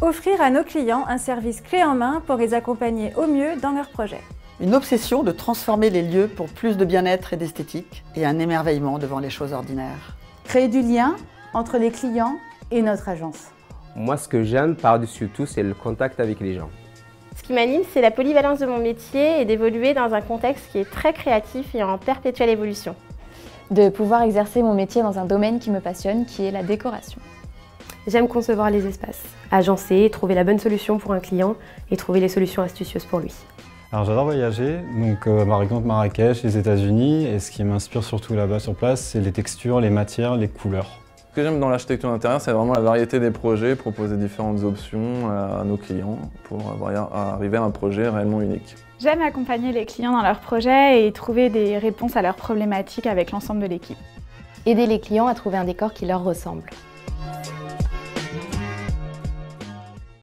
offrir à nos clients un service clé en main pour les accompagner au mieux dans leurs projets. Une obsession de transformer les lieux pour plus de bien-être et d'esthétique et un émerveillement devant les choses ordinaires. Créer du lien entre les clients et notre agence. Moi, ce que j'aime par-dessus tout, c'est le contact avec les gens. Ce qui m'anime, c'est la polyvalence de mon métier et d'évoluer dans un contexte qui est très créatif et en perpétuelle évolution. De pouvoir exercer mon métier dans un domaine qui me passionne, qui est la décoration. J'aime concevoir les espaces, agencer, trouver la bonne solution pour un client et trouver les solutions astucieuses pour lui. Alors j'adore voyager, donc par exemple Marrakech, les États-Unis, et ce qui m'inspire surtout là-bas sur place, c'est les textures, les matières, les couleurs. Ce que j'aime dans l'architecture d'intérieur, c'est vraiment la variété des projets, proposer différentes options à nos clients pour arriver à un projet réellement unique. J'aime accompagner les clients dans leurs projets et trouver des réponses à leurs problématiques avec l'ensemble de l'équipe. Aider les clients à trouver un décor qui leur ressemble.